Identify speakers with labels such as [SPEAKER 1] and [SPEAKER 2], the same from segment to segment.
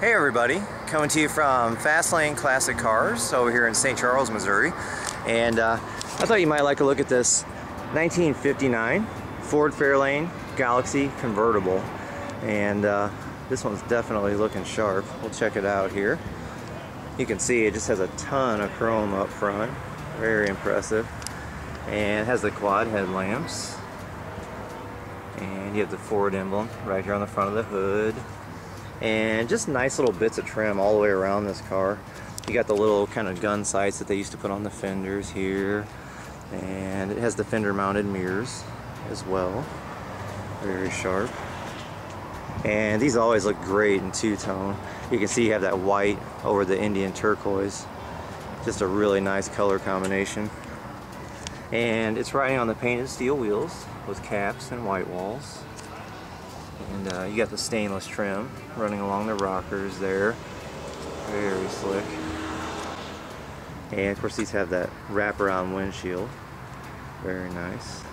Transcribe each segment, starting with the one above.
[SPEAKER 1] Hey everybody, coming to you from Fairlane Classic Cars over here in St. Charles, Missouri. And I thought you might like to look at this 1959 Ford Fairlane Galaxie Convertible. And this one's definitely looking sharp. We'll check it out here. You can see it just has a ton of chrome up front. Very impressive. And it has the quad headlamps. And you have the Ford emblem right here on the front of the hood. And just nice little bits of trim all the way around this car. You got the little kind of gun sights that they used to put on the fenders here. And it has the fender mounted mirrors as well. Very sharp. And these always look great in two-tone. You can see you have that white over the Indian turquoise. Just a really nice color combination. And it's riding on the painted steel wheels with caps and white walls. And you got the stainless trim running along the rockers there. Very slick. And of course these have that wraparound windshield. Very nice.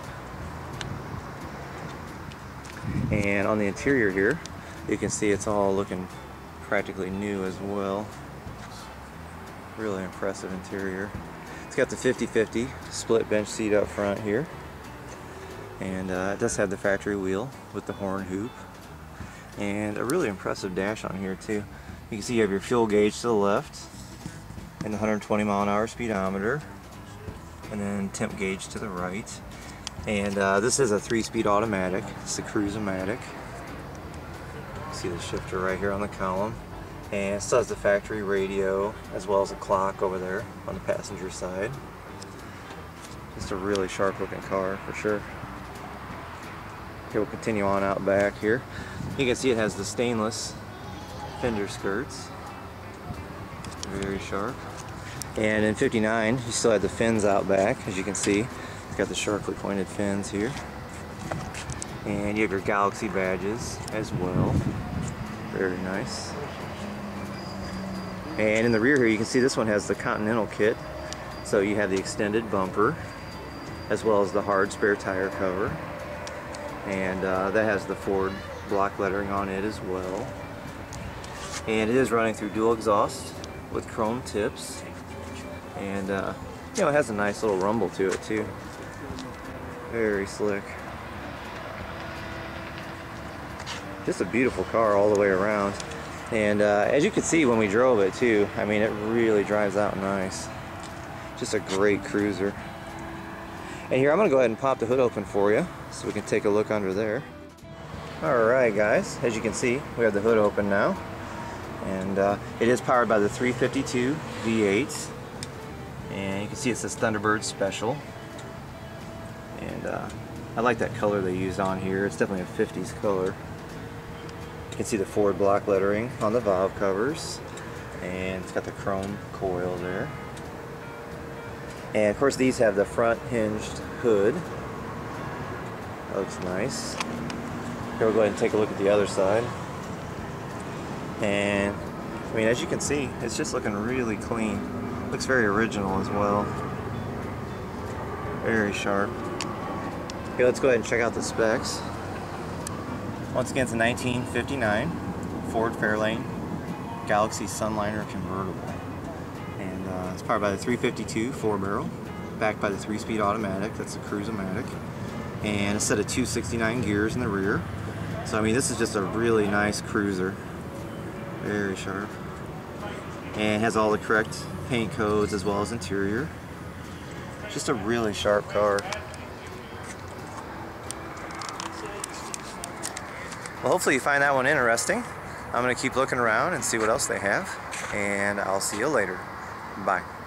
[SPEAKER 1] And on the interior here, you can see it's all looking practically new as well. Really impressive interior. It's got the 50/50 split bench seat up front here. And it does have the factory wheel with the horn hoop. And a really impressive dash on here too. You can see you have your fuel gauge to the left and the 120 mile/hour speedometer, and then temp gauge to the right. And this is a 3-speed automatic. It's the Cruise-O-Matic. See the shifter right here on the column. And it still has the factory radio as well as a clock over there on the passenger side. Just a really sharp looking car for sure. Okay, we'll continue on out back here. You can see it has the stainless fender skirts. Very sharp. And in 59, you still had the fins out back, as you can see. It's got the sharply pointed fins here. And you have your Galaxie badges as well. Very nice. And in the rear here, you can see this one has the Continental kit. So you have the extended bumper, as well as the hard spare tire cover. And that has the Ford block lettering on it as well. And it is running through dual exhaust with chrome tips. And you know, it has a nice little rumble to it too. Very slick. Just a beautiful car all the way around. And as you can see when we drove it too, I mean, it really drives out nice. Just a great cruiser. And here I'm going to go ahead and pop the hood open for you so we can take a look under there. Alright guys, as you can see we have the hood open now. And it is powered by the 352 V8. And you can see it says Thunderbird Special. And I like that color they used on here. It's definitely a 50s color. You can see the Ford block lettering on the valve covers. And it's got the chrome coil there. And of course these have the front hinged hood. That looks nice. Here we'll go ahead and take a look at the other side. And I mean, as you can see, it's just looking really clean. Looks very original as well. Very sharp. Okay, let's go ahead and check out the specs. Once again, it's a 1959 Ford Fairlane Galaxie Sunliner Convertible. And it's powered by the 352 4-barrel, backed by the 3-speed automatic. That's the Cruise-O-Matic. And a set of 269 gears in the rear. So I mean, this is just a really nice cruiser. Very sharp. And it has all the correct paint codes as well as interior. Just a really sharp car. Well, hopefully you find that one interesting. I'm going to keep looking around and see what else they have. And I'll see you later. Bye.